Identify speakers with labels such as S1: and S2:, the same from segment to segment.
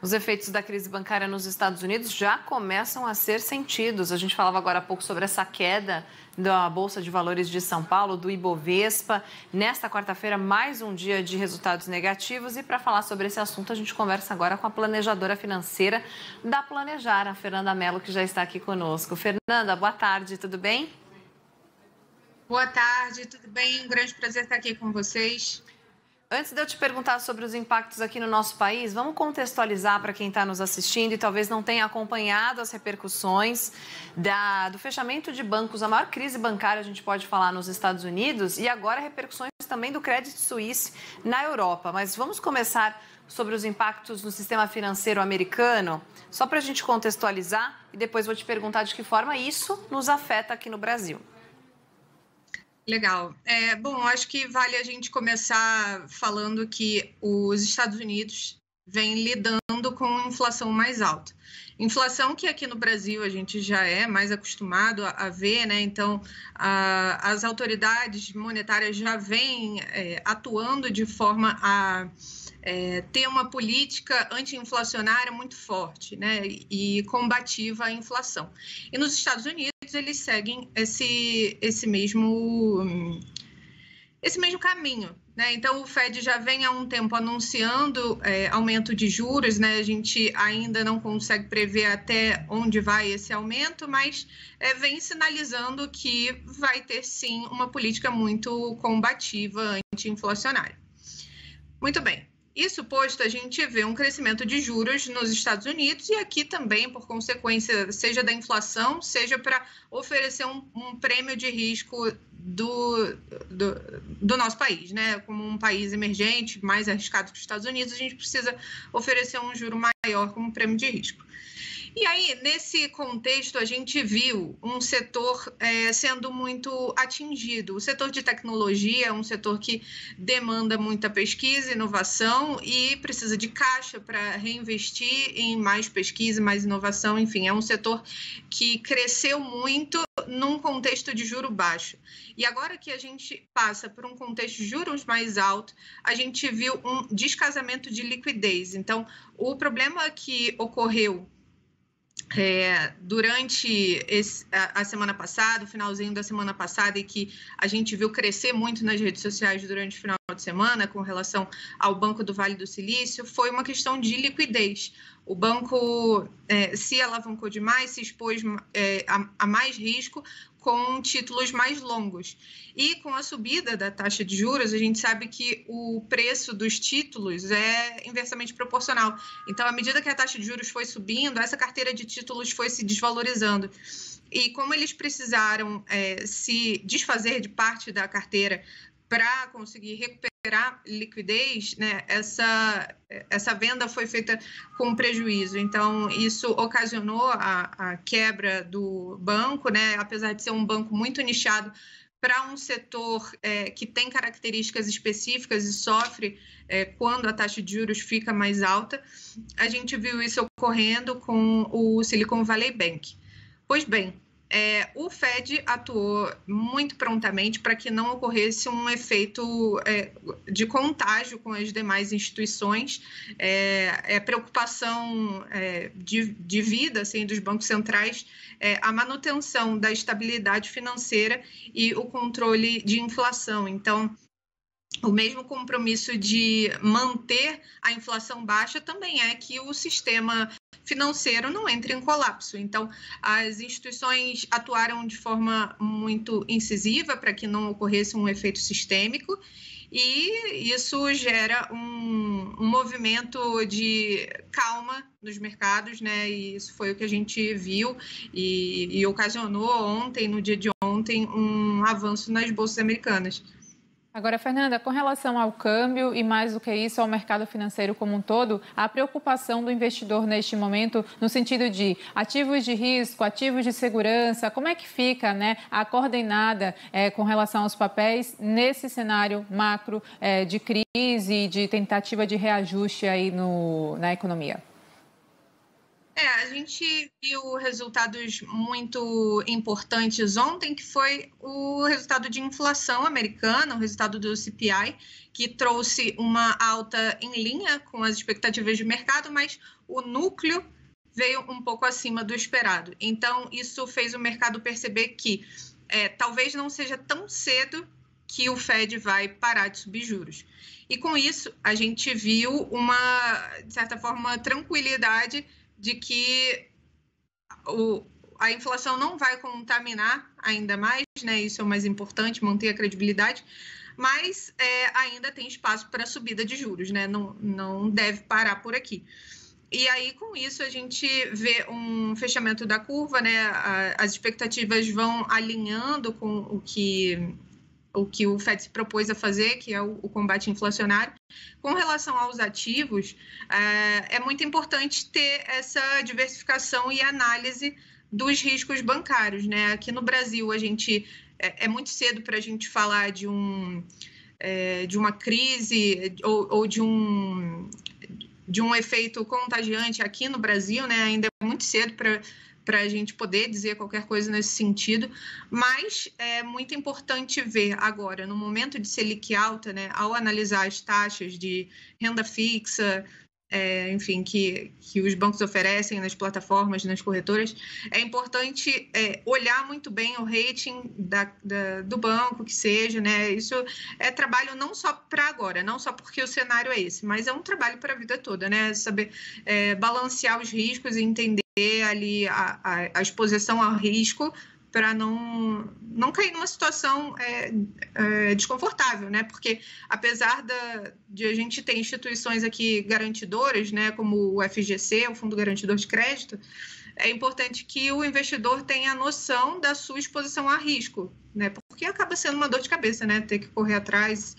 S1: Os efeitos da crise bancária nos Estados Unidos já começam a ser sentidos. A gente falava agora há pouco sobre essa queda da Bolsa de Valores de São Paulo, do Ibovespa. Nesta quarta-feira, mais um dia de resultados negativos. E para falar sobre esse assunto, a gente conversa agora com a planejadora financeira da Planejar, a Fernanda Mello, que já está aqui conosco. Fernanda, boa tarde, tudo bem?
S2: Boa tarde, tudo bem? Um grande prazer estar aqui com vocês.
S1: Antes de eu te perguntar sobre os impactos aqui no nosso país, vamos contextualizar para quem está nos assistindo e talvez não tenha acompanhado as repercussões do fechamento de bancos, a maior crise bancária, a gente pode falar, nos Estados Unidos, e agora repercussões também do Credit Suisse na Europa. Mas vamos começar sobre os impactos no sistema financeiro americano, só para a gente contextualizar, e depois vou te perguntar de que forma isso nos afeta aqui no Brasil.
S2: Legal. Bom, acho que vale a gente começar falando que os Estados Unidos vêm lidando com inflação mais alta. Inflação que aqui no Brasil a gente já é mais acostumado a ver, né? Então, as autoridades monetárias já vêm atuando de forma a ter uma política anti-inflacionária muito forte, né? E combativa à inflação. E nos Estados Unidos, eles seguem esse mesmo caminho, né? Então, o Fed já vem há um tempo anunciando aumento de juros, né? A gente ainda não consegue prever até onde vai esse aumento, mas vem sinalizando que vai ter, sim, uma política muito combativa anti-inflacionária. Muito bem. Isso posto, a gente vê um crescimento de juros nos Estados Unidos e aqui também, por consequência, seja da inflação, seja para oferecer um prêmio de risco do nosso país, né? Como um país emergente, mais arriscado que os Estados Unidos, a gente precisa oferecer um juro maior como prêmio de risco. E aí, nesse contexto, a gente viu um setor sendo muito atingido. O setor de tecnologia é um setor que demanda muita pesquisa, inovação e precisa de caixa para reinvestir em mais pesquisa, mais inovação. Enfim, é um setor que cresceu muito num contexto de juro baixo. E agora que a gente passa por um contexto de juros mais alto, a gente viu um descasamento de liquidez. Então, o problema que ocorreu durante a semana passada, o finalzinho da semana passada, e que a gente viu crescer muito nas redes sociais durante o final de semana com relação ao Banco do Vale do Silício, foi uma questão de liquidez. O banco se alavancou demais, se expôs a mais risco com títulos mais longos. E com a subida da taxa de juros, a gente sabe que o preço dos títulos é inversamente proporcional. Então, à medida que a taxa de juros foi subindo, essa carteira de títulos foi se desvalorizando. E como eles precisaram se desfazer de parte da carteira para conseguir recuperar liquidez, né, essa venda foi feita com prejuízo. Então, isso ocasionou a quebra do banco, né, apesar de ser um banco muito nichado para um setor que tem características específicas e sofre quando a taxa de juros fica mais alta. A gente viu isso ocorrendo com o Silicon Valley Bank. Pois bem, o Fed atuou muito prontamente para que não ocorresse um efeito de contágio com as demais instituições. Preocupação de vida assim, dos bancos centrais, a manutenção da estabilidade financeira e o controle de inflação. Então, o mesmo compromisso de manter a inflação baixa também é que o sistema financeiro não entre em colapso. Então, as instituições atuaram de forma muito incisiva para que não ocorresse um efeito sistêmico e isso gera um movimento de calma nos mercados, né? E isso foi o que a gente viu e ocasionou ontem, no dia de ontem, um avanço nas bolsas americanas.
S3: Agora, Fernanda, com relação ao câmbio e mais do que isso, ao mercado financeiro como um todo, a preocupação do investidor neste momento no sentido de ativos de risco, ativos de segurança, como é que fica, né, a coordenada com relação aos papéis nesse cenário macro de crise e de tentativa de reajuste aí na economia?
S2: A gente viu resultados muito importantes ontem, que foi o resultado de inflação americana, o resultado do CPI, que trouxe uma alta em linha com as expectativas de mercado, mas o núcleo veio um pouco acima do esperado. Então, isso fez o mercado perceber que talvez não seja tão cedo que o Fed vai parar de subir juros. E com isso, a gente viu de certa forma, tranquilidade de que a inflação não vai contaminar ainda mais, né? Isso é o mais importante, manter a credibilidade, mas ainda tem espaço para subida de juros, né? Não deve parar por aqui. E aí, com isso, a gente vê um fechamento da curva, né? As expectativas vão alinhando com o que o Fed se propôs a fazer, que é o combate inflacionário. Com relação aos ativos, é muito importante ter essa diversificação e análise dos riscos bancários, né? Aqui no Brasil, a gente é muito cedo para a gente falar de uma crise ou de um efeito contagiante aqui no Brasil, né? Ainda é muito cedo para a gente poder dizer qualquer coisa nesse sentido, mas é muito importante ver agora, no momento de Selic alta, né, ao analisar as taxas de renda fixa, enfim, que os bancos oferecem nas plataformas, nas corretoras, é importante olhar muito bem o rating do banco, que seja, né? Isso é trabalho não só para agora, não só porque o cenário é esse, mas é um trabalho para a vida toda, né? Saber balancear os riscos e entender ali a exposição ao risco para não cair numa situação desconfortável, né? Porque apesar de a gente ter instituições aqui garantidoras, né, como o FGC, o Fundo Garantidor de Crédito, é importante que o investidor tenha noção da sua exposição a risco, né? Porque acaba sendo uma dor de cabeça, né? Ter que correr atrás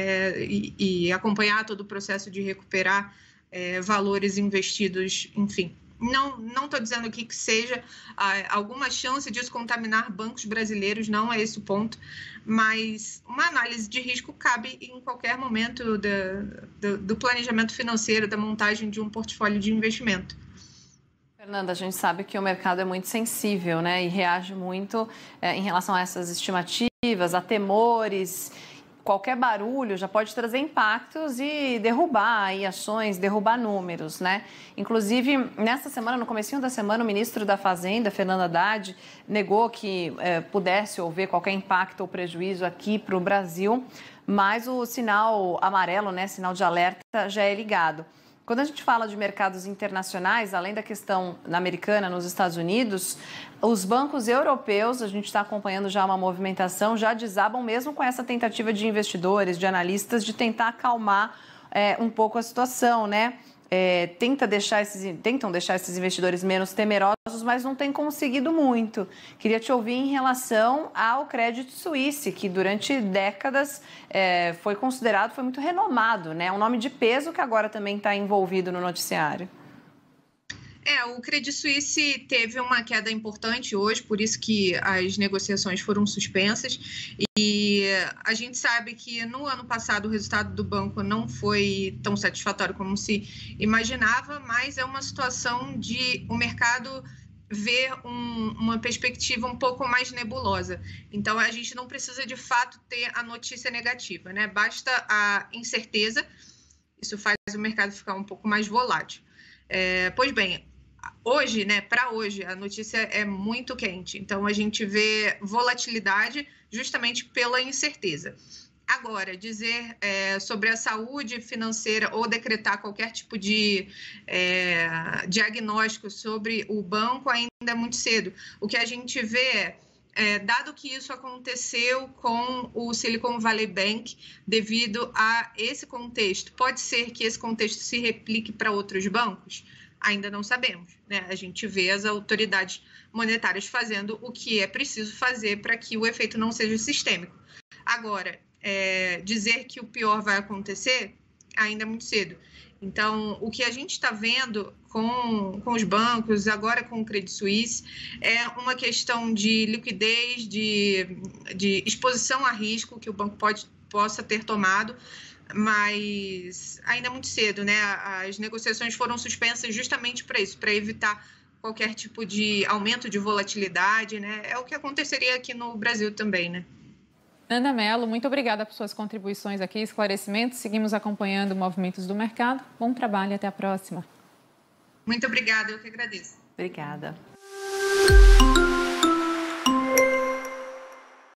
S2: e acompanhar todo o processo de recuperar valores investidos, enfim. Não estou dizendo aqui que seja alguma chance disso contaminar bancos brasileiros, não é esse o ponto, mas uma análise de risco cabe em qualquer momento do planejamento financeiro, da montagem de um portfólio de investimento.
S1: Fernanda, a gente sabe que o mercado é muito sensível, né, e reage muito em relação a essas estimativas, a temores. Qualquer barulho já pode trazer impactos e derrubar aí ações, derrubar números, né? Inclusive, nessa semana, no comecinho da semana, o ministro da Fazenda, Fernando Haddad, negou que pudesse haver qualquer impacto ou prejuízo aqui para o Brasil, mas o sinal amarelo, né, sinal de alerta, já é ligado. Quando a gente fala de mercados internacionais, além da questão na americana, nos Estados Unidos, os bancos europeus, a gente está acompanhando já uma movimentação, já desabam mesmo com essa tentativa de investidores, de analistas, de tentar acalmar um pouco a situação, né? Tentam deixar esses investidores menos temerosos, mas não tem conseguido muito. Queria te ouvir em relação ao Credit Suisse, que durante décadas foi considerado, foi muito renomado, né? Um nome de peso que agora também está envolvido no noticiário.
S2: O Credit Suisse teve uma queda importante hoje, por isso que as negociações foram suspensas. E a gente sabe que no ano passado o resultado do banco não foi tão satisfatório como se imaginava, mas é uma situação de o mercado ver uma perspectiva um pouco mais nebulosa. Então, a gente não precisa, de fato, ter a notícia negativa, né? Basta a incerteza, isso faz o mercado ficar um pouco mais volátil. Pois bem, hoje, né, para hoje, a notícia é muito quente. Então, a gente vê volatilidade justamente pela incerteza. Agora, dizer sobre a saúde financeira ou decretar qualquer tipo de diagnóstico sobre o banco ainda é muito cedo. O que a gente vê dado que isso aconteceu com o Silicon Valley Bank, devido a esse contexto, pode ser que esse contexto se replique para outros bancos? Ainda não sabemos, né? A gente vê as autoridades monetárias fazendo o que é preciso fazer para que o efeito não seja sistêmico. Agora, dizer que o pior vai acontecer ainda é muito cedo. Então, o que a gente está vendo com os bancos, agora com o Credit Suisse, é uma questão de liquidez, de exposição a risco que o banco possa ter tomado, mas ainda é muito cedo, né? As negociações foram suspensas justamente para isso, para evitar qualquer tipo de aumento de volatilidade, né? É o que aconteceria aqui no Brasil também, né?
S3: Fernanda Mello, muito obrigada por suas contribuições aqui, esclarecimentos. Seguimos acompanhando movimentos do mercado. Bom trabalho e até a próxima.
S2: Muito obrigada, eu que agradeço.
S1: Obrigada.